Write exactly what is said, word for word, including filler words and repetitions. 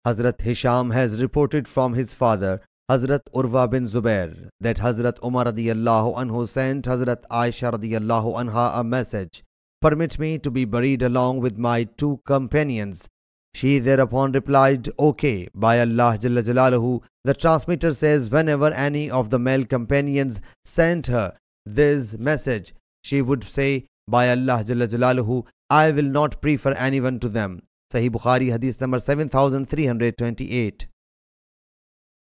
Hazrat Hisham has reported from his father, Hazrat Urwa bin Zubair, that Hazrat Umar radiyallahu anhu sent Hazrat Aisha radiyallahu anha a message, "Permit me to be buried along with my two companions." She thereupon replied, "Okay, by Allah Jalla Jalaluhu." The transmitter says whenever any of the male companions sent her this message, she would say, "By Allah Jalla Jalaluhu, I will not prefer anyone to them." Sahih Bukhari Hadith number seven thousand three hundred twenty-eight.